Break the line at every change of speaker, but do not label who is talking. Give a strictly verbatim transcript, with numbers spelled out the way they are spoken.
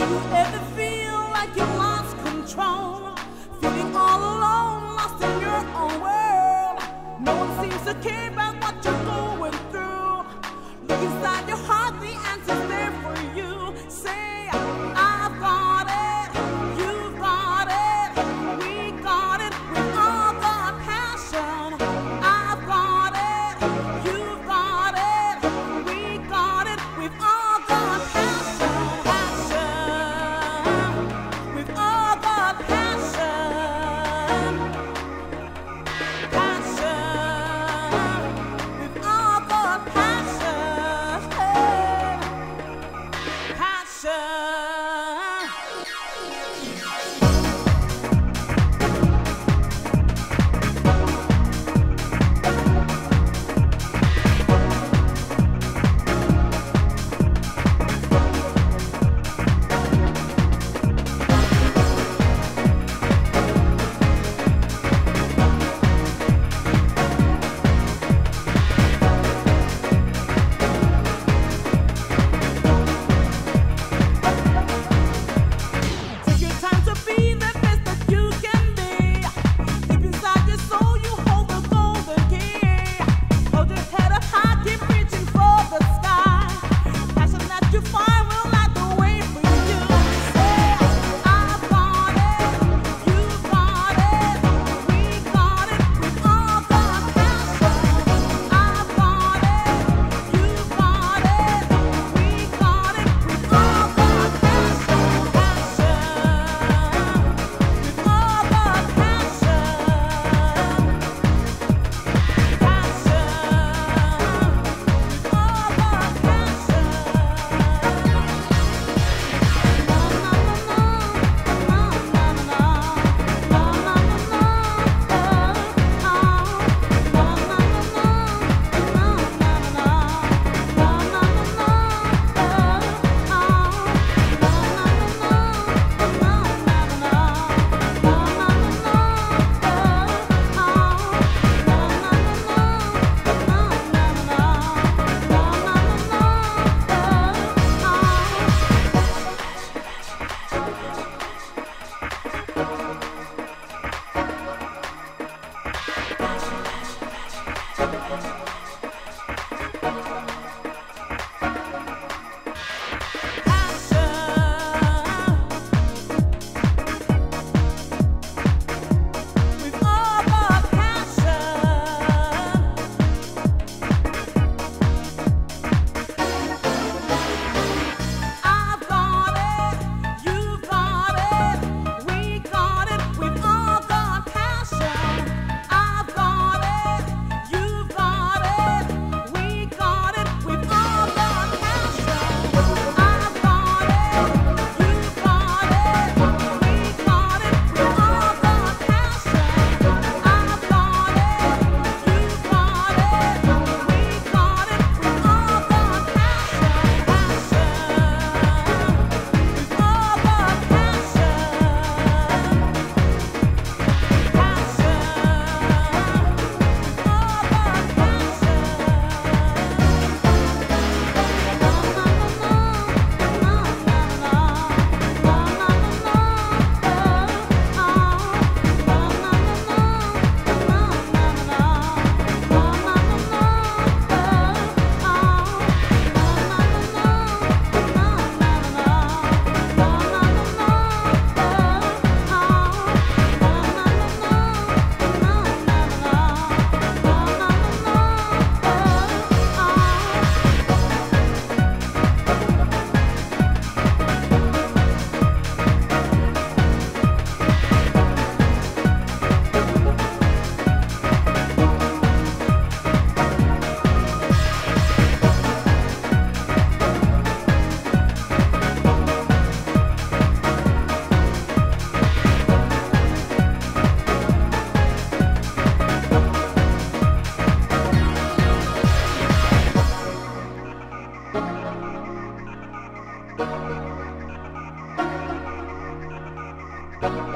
you ever feel like you lost control? Feeling all alone, lost in your own world. No one seems to care about what you're going through. Look inside your heart, the answer's there for you. Say, I've got it, you've got it, we got it, we've all got passion. I've got it, you've got it, we got it, we've all got passion. Passion, we've all got passion. Passion, we've all got passion. Passion. Take your time to be the best that you can be. Deep inside your soul, you hold the golden key. Hold your head up high, keep reaching for the sky. Passion that you find will light the way for you. Say, I've got it, you've got it, we got it, we've all got passion. I've got it, you've got it, we got it, we've all got passion.
Thank you.